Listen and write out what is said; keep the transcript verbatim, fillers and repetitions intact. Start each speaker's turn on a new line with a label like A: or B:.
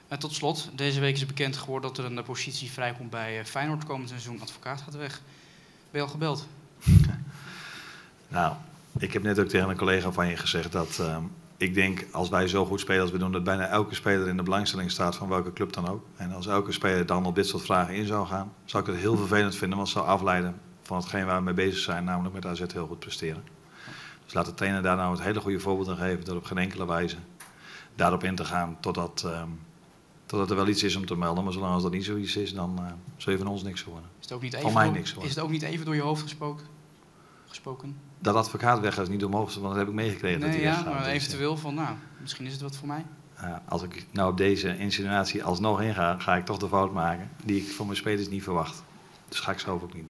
A: En tot slot, deze week is bekend geworden dat er een positie vrijkomt bij Feyenoord komend seizoen. Advocaat gaat weg. Ben je al gebeld?
B: Nou, ik heb net ook tegen een collega van je gezegd dat uh, ik denk als wij zo goed spelen als we doen, dat bijna elke speler in de belangstelling staat van welke club dan ook. En als elke speler dan op dit soort vragen in zou gaan, zou ik het heel vervelend vinden, want het zou afleiden van hetgeen waar we mee bezig zijn, namelijk met A Z heel goed presteren. Dus laat de trainer daar nou het hele goede voorbeeld aan geven, door op geen enkele wijze daarop in te gaan totdat, uh, totdat er wel iets is om te melden. Maar zolang als dat niet zoiets is, dan uh, zul je van ons niks horen.
A: Is het ook niet even
B: van mij
A: door,
B: niks horen.
A: Is het ook niet even door je hoofd gesproken? gesproken?
B: Dat advocaat weggaat is niet door mogelijk, want dat heb ik meegekregen.
A: Nee,
B: dat hij
A: ja,
B: weggaat.
A: maar
B: Dus,
A: eventueel van, nou, misschien is het wat voor mij.
B: Uh, als ik nou op deze insinuatie alsnog inga, ga ik toch de fout maken die ik van mijn spelers niet verwacht. Dus ga ik zelf ook niet doen.